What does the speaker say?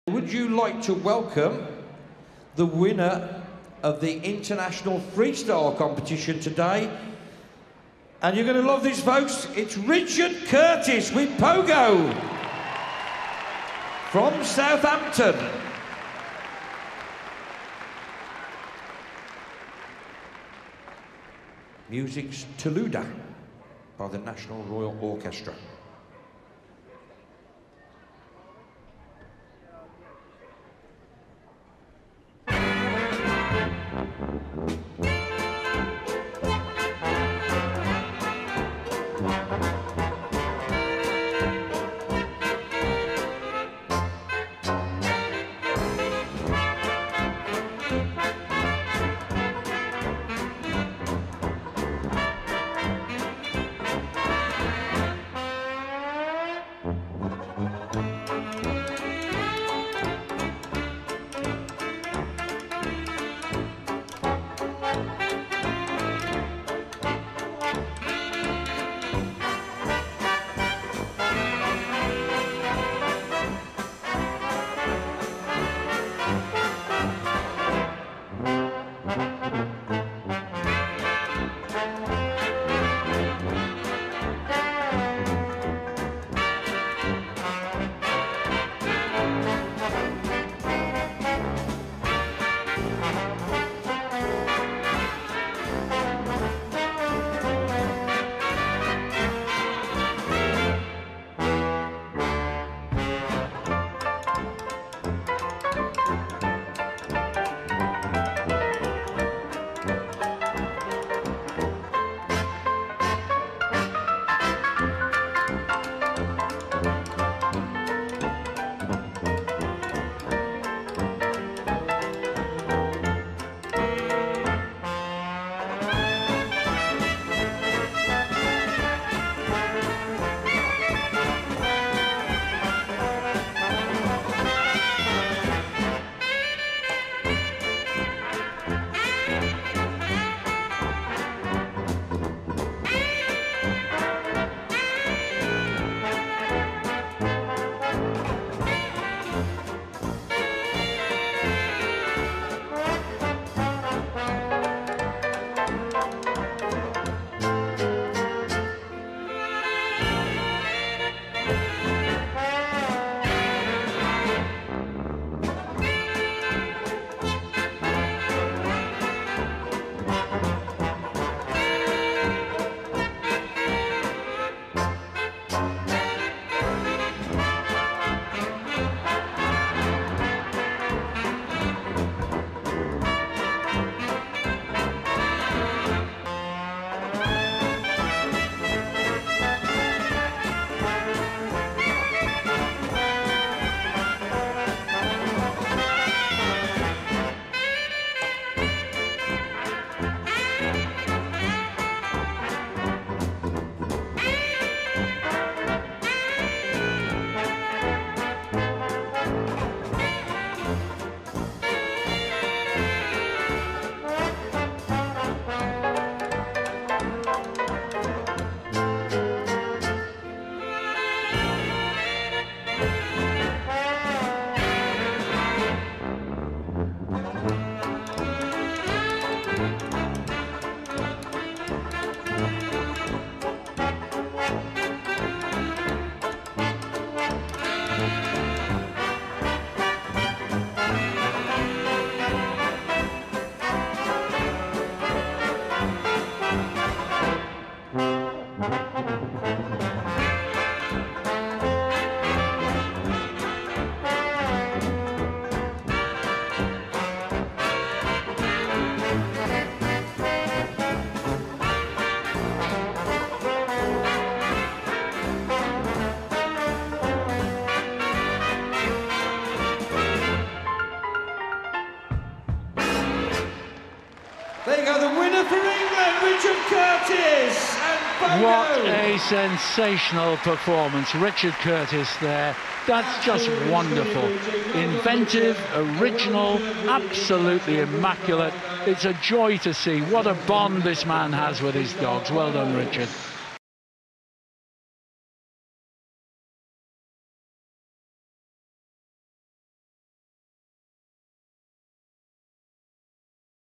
Would you like to welcome the winner of the International Freestyle competition today? And you're going to love this, folks. It's Richard Curtis with Pogo from Southampton. Music's Toluda by the National Royal Orchestra. There you go, the winner for England, Richard Curtis and Pogo. What a sensational performance, Richard Curtis there. That's just wonderful. Inventive, original, absolutely immaculate. It's a joy to see. What a bond this man has with his dogs. Well done, Richard.